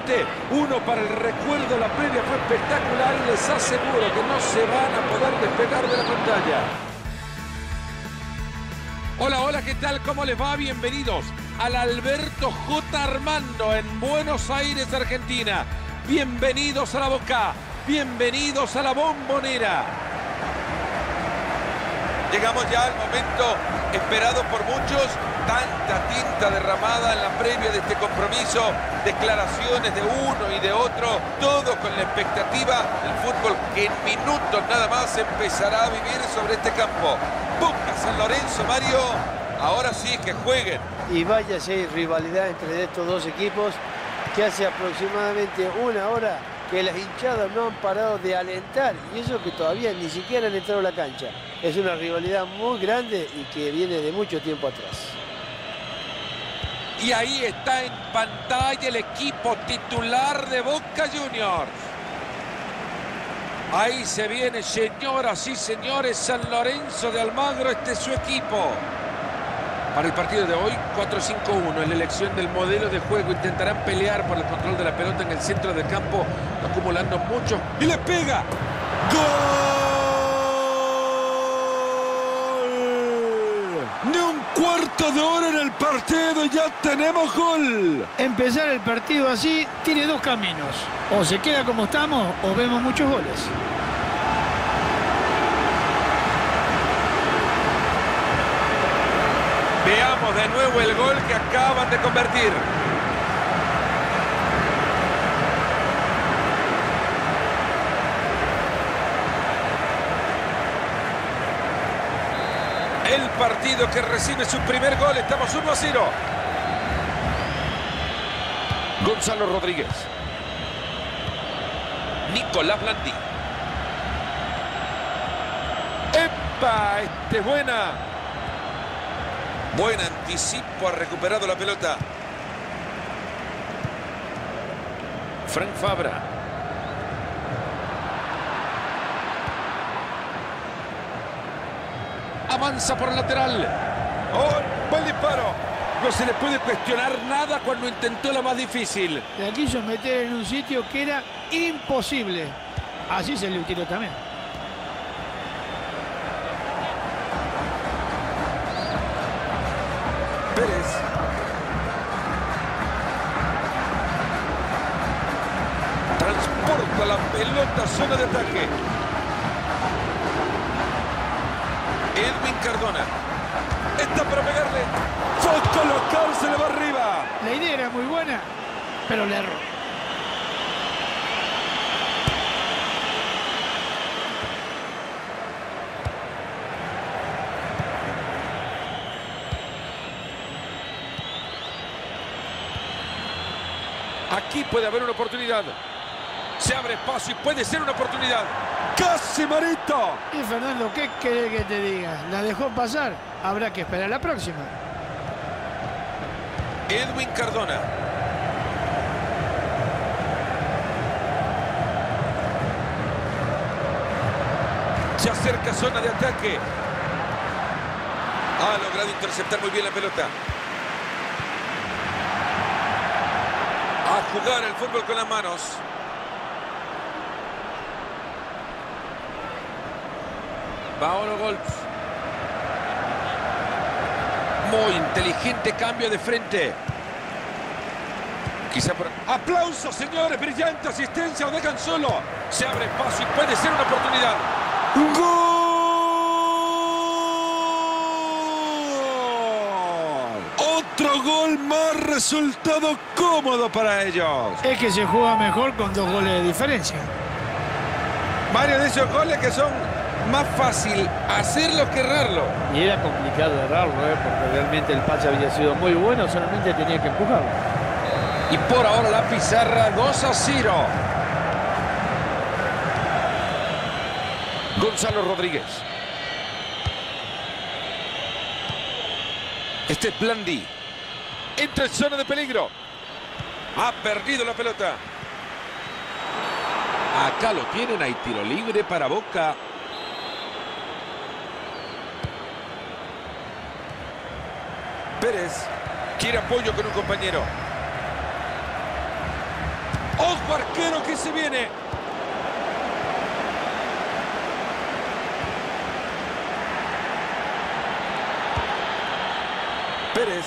instante. Uno para el recuerdo, la previa fue espectacular y les aseguro que no se van a poder despegar de la pantalla. Hola, hola, ¿qué tal? ¿Cómo les va? Bienvenidos al Alberto J. Armando en Buenos Aires, Argentina. Bienvenidos a la Boca, bienvenidos a la Bombonera. Llegamos ya al momento esperado por muchos. Tanta tinta derramada en la previa de este compromiso. Declaraciones de uno y de otro. Todo con la expectativa del fútbol que en minutos nada más empezará a vivir sobre este campo. Boca San Lorenzo, Mario. Ahora sí que jueguen. Y vaya si hay rivalidad entre estos dos equipos, que hace aproximadamente una hora que las hinchadas no han parado de alentar, y eso que todavía ni siquiera han entrado a la cancha. Es una rivalidad muy grande y que viene de mucho tiempo atrás. Y ahí está en pantalla el equipo titular de Boca Juniors. Ahí se viene, señoras y señores, San Lorenzo de Almagro. Este es su equipo. Para el partido de hoy, 4-5-1 es la elección del modelo de juego. Intentarán pelear por el control de la pelota en el centro del campo, acumulando mucho. ¡Y le pega! ¡Gol! ¡Ni un cuarto de hora en el partido! ¡Ya tenemos gol! Empezar el partido así tiene dos caminos. O se queda como estamos o vemos muchos goles. Veamos de nuevo el gol que acaban de convertir. El partido que recibe su primer gol. Estamos 1-0. Gonzalo Rodríguez. Nicolás Blandi. ¡Epa! Es buena. Buen anticipo, ha recuperado la pelota. Frank Fabra. Avanza por el lateral. ¡Oh! ¡Buen disparo! No se le puede cuestionar nada cuando intentó la más difícil. La quiso meter en un sitio que era imposible. Así se le tiró también. Pérez. Transporta la pelota a zona de ataque. Edwin Cardona. Está para pegarle. ¡Fue a colocarse, le va arriba! La idea era muy buena, pero le erró. Aquí puede haber una oportunidad. Se abre espacio y puede ser una oportunidad. ¡Casi, Marito! Y Fernando, ¿qué querés que te diga? La dejó pasar. Habrá que esperar la próxima. Edwin Cardona. Se acerca zona de ataque. Ha logrado interceptar muy bien la pelota. A jugar el fútbol con las manos. Paolo Golf. Muy inteligente cambio de frente. Quizá por... ¡Aplausos, señores! ¡Brillante asistencia! ¡Lo dejan solo! Se abre espacio y puede ser una oportunidad. ¡Gol! Otro gol más, resultado cómodo para ellos. Es que se juega mejor con 2 goles de diferencia. Varios de esos goles que son más fácil hacerlo que errarlo. Y era complicado errarlo, porque realmente el pase había sido muy bueno, solamente tenía que empujarlo. Y por ahora la pizarra 2-0. Gonzalo Rodríguez. Este es Blandi. Entra en zona de peligro. Ha perdido la pelota. Acá lo tienen, hay tiro libre para Boca. Pérez quiere apoyo con un compañero. ¡Ojo, arquero, que se viene! Pérez.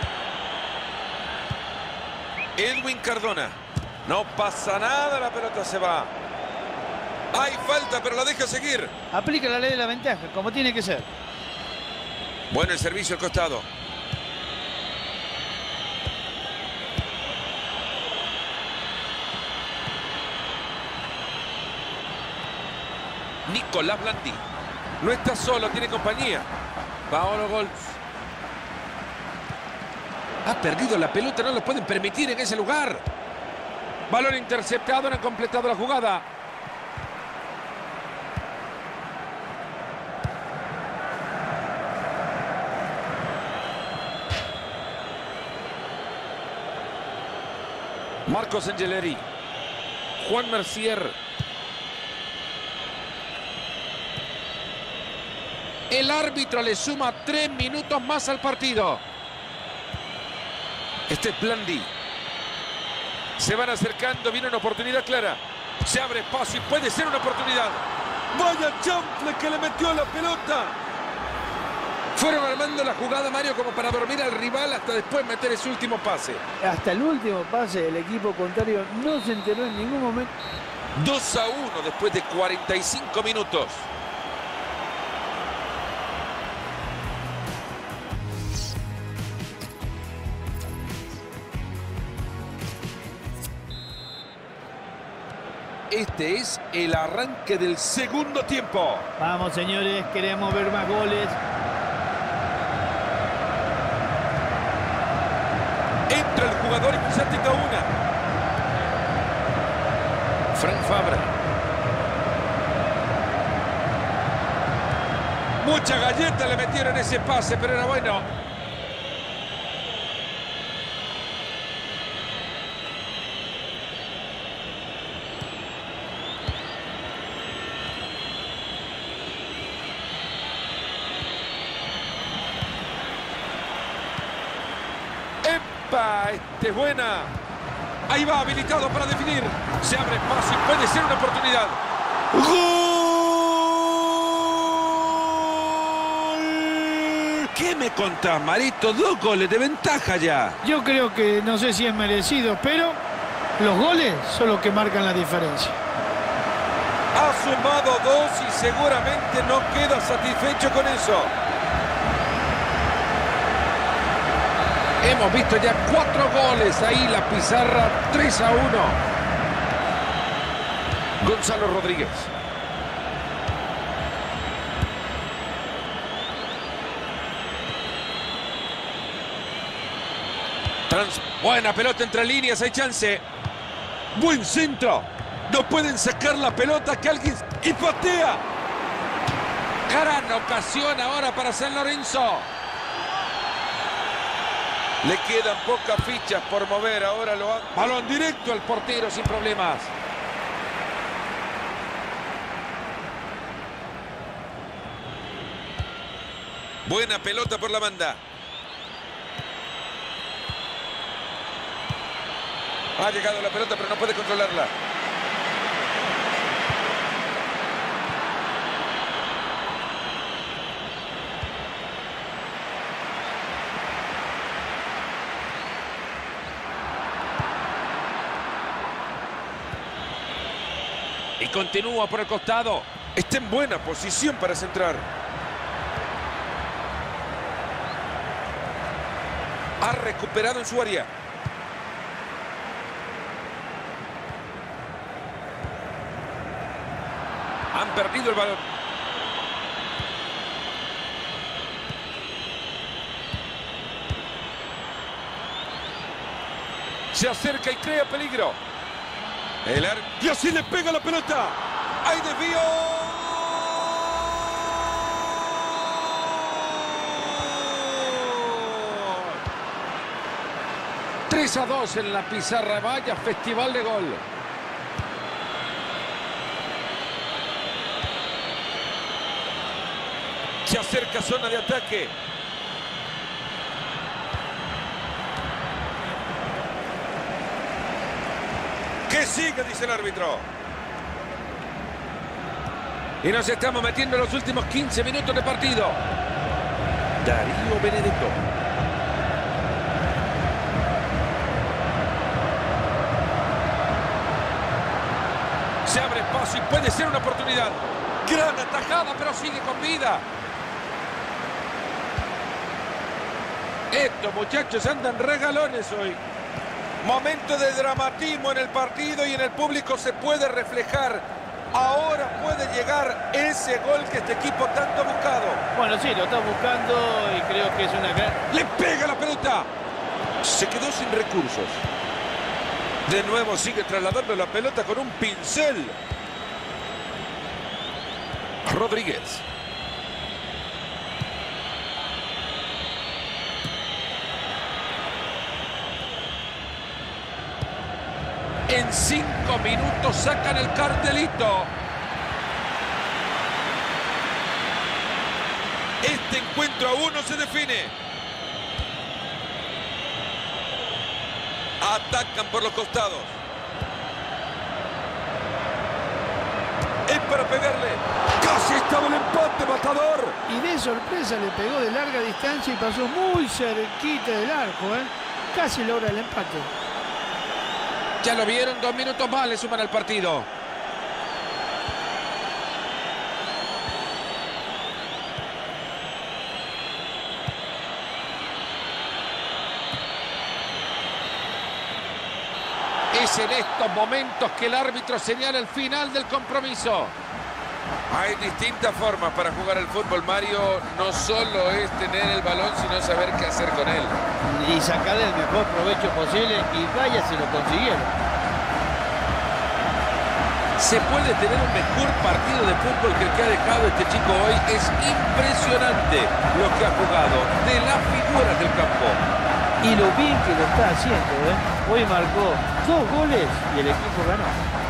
Edwin Cardona. No pasa nada, la pelota se va. Hay falta, pero la deja seguir. Aplica la ley de la ventaja, como tiene que ser. Bueno el servicio al costado. Nicolás Blandi. No está solo, tiene compañía. Paolo Golz. Ha perdido la pelota, no lo pueden permitir en ese lugar. Balón interceptado, no han completado la jugada. Marcos Angeleri. Juan Mercier. El árbitro le suma 3 minutos más al partido. Este es Blandi. Se van acercando, viene una oportunidad clara. Se abre espacio y puede ser una oportunidad. ¡Vaya chanfle que le metió la pelota! Fueron armando la jugada, Mario, como para dormir al rival hasta después meter ese último pase. Hasta el último pase, el equipo contrario no se enteró en ningún momento. 2-1 después de 45 minutos. Este es el arranque del segundo tiempo. Vamos, señores, queremos ver más goles. Entra el jugador y quizás tenga una. Frank Fabra. Mucha galleta le metieron ese pase, pero era bueno. Este es buena. Ahí va, habilitado para definir. Se abre espacio y puede ser una oportunidad. ¡Gol! ¿Qué me contás, Marito? 2 goles de ventaja ya. Yo creo que no sé si es merecido, pero los goles son los que marcan la diferencia. Ha sumado 2 y seguramente no queda satisfecho con eso. Hemos visto ya 4 goles. Ahí la pizarra 3-1. Gonzalo Rodríguez. Buena pelota entre líneas, hay chance. Buen centro. No pueden sacar la pelota, que alguien... ¡Y patea! Gran ocasión ahora para San Lorenzo. Le quedan pocas fichas por mover, ahora lo han... Balón directo al portero sin problemas. Buena pelota por la banda. Ha llegado la pelota, pero no puede controlarla. Y continúa por el costado. Está en buena posición para centrar. Ha recuperado en su área. Han perdido el balón. Se acerca y crea peligro. Y así le pega la pelota. ¡Hay desvío! 3-2 en la pizarra. Vaya festival de gol. Se acerca zona de ataque. Que siga, dice el árbitro. Y nos estamos metiendo en los últimos 15 minutos de partido. Darío Benedetto. Se abre espacio y puede ser una oportunidad. Gran atajada, pero sigue con vida. Estos muchachos andan regalones hoy. Momento de dramatismo en el partido y en el público se puede reflejar. Ahora puede llegar ese gol que este equipo tanto ha buscado. Bueno, sí, lo está buscando y creo que es una gran... ¡Le pega la pelota! Se quedó sin recursos. De nuevo sigue trasladando la pelota con un pincel. Rodríguez. En 5 minutos sacan el cartelito. Este encuentro aún no se define. Atacan por los costados. Es para pegarle. Casi estaba el empate, matador. Y de sorpresa le pegó de larga distancia y pasó muy cerquita del arco, ¿eh? Casi logra el empate. Ya lo vieron, 2 minutos más le suman al partido. Es en estos momentos que el árbitro señala el final del compromiso. Hay distintas formas para jugar al fútbol, Mario. No solo es tener el balón, sino saber qué hacer con él. Y sacar el mejor provecho posible, y vaya si lo consiguieron. Se puede tener un mejor partido de fútbol que el que ha dejado este chico hoy. Es impresionante lo que ha jugado, de las figuras del campo. Y lo bien que lo está haciendo, ¿eh? Hoy marcó 2 goles y el equipo ganó.